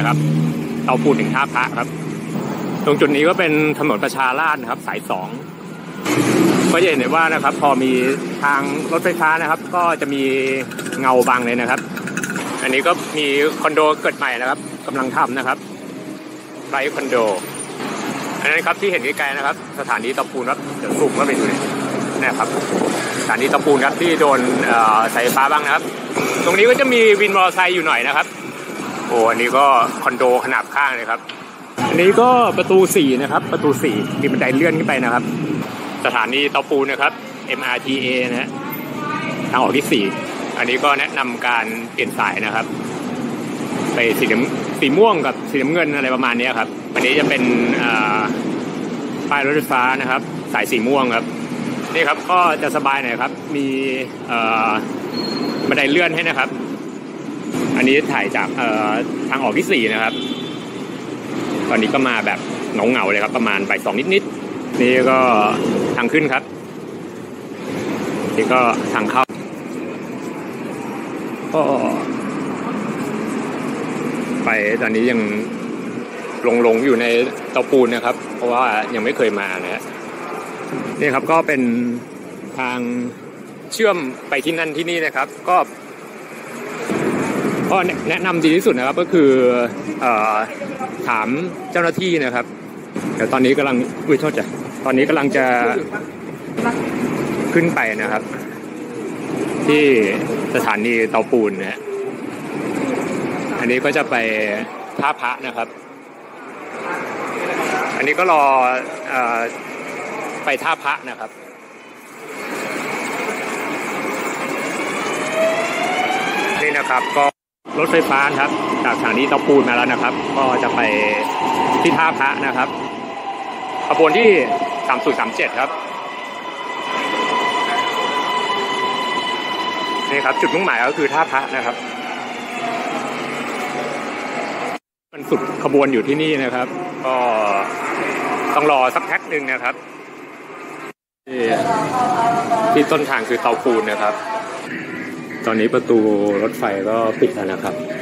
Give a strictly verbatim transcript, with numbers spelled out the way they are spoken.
นะครับเตาปูนถึงท่าพระครับตรงจุดนี้ก็เป็นถนนประชาราษฎร์นะครับสายสองก็จะเห็นได้ว่านะครับพอมีทางรถไฟฟ้านะครับก็จะมีเงาบังเลยนะครับอันนี้ก็มีคอนโดเกิดใหม่นะครับกำลังทำนะครับไลท์คอนโดอันนั้นครับที่เห็นไกลๆนะครับสถานีเตาปูนครับเดี๋ยวซูมเข้าไปดูนะครับสถานีเตาปูนครับที่โดนสายไฟฟ้าบ้างนะครับตรงนี้ก็จะมีวินมอเตอร์ไซค์อยู่หน่อยนะครับโอ้อันนี้ก็คอนโดขนาดข้างเลยครับอันนี้ก็ประตูสี่นะครับประตูสี่มีบันไดเลื่อนขึ้นไปนะครับสถานีเตาปูนนะครับ เอ็ม อาร์ ที เอ นะฮะทางออกที่สี่อันนี้ก็แนะนำการเปลี่ยนสายนะครับไปสีสีม่วงกับสีน้ำเงินอะไรประมาณนี้ครับอันนี้จะเป็นป้ายรถไฟฟ้านะครับสายสีม่วงครับนี่ครับก็จะสบายหน่อยครับมีบันไดเลื่อนให้นะครับอันนี้ถ่ายจากทางออกที่สี่นะครับตอนนี้ก็มาแบบเหงาๆเลยครับประมาณบ่ายสองนิดๆนี่ก็ทางขึ้นครับนี่ก็ทางเข้าก็ไปตอนนี้ยังหลงๆอยู่ในเตาปูนนะครับเพราะว่ายังไม่เคยมานะฮะนี่ครับก็เป็นทางเชื่อมไปที่นั่นที่นี่นะครับก็ก็แนะนำดีที่สุดนะครับก็คือเอ่อถามเจ้าหน้าที่นะครับเดี๋ยวตอนนี้กำลังอุ้ยโทษจ้ะตอนนี้กำลังจะขึ้นไปนะครับที่สถานีเตาปูนนะฮะอันนี้ก็จะไปท่าพระนะครับอันนี้ก็รอเอ่อไปท่าพระนะครับนี่นะครับก็รถไฟฟ้าครับจากสถานีเตาปูนมาแล้วนะครับก็จะไปที่ท่าพระนะครับขบวนที่สามศูนย์สามเจ็ดครับนี่ครับจุดมุ่งหมายก็คือท่าพระนะครับมันสุดขบวนอยู่ที่นี่นะครับก็ต้องรอสักแพ็คหนึ่งนะครับที่ต้นทางคือเตาปูนนะครับตอนนี้ประตูรถไฟก็ปิดแล้วนะครับ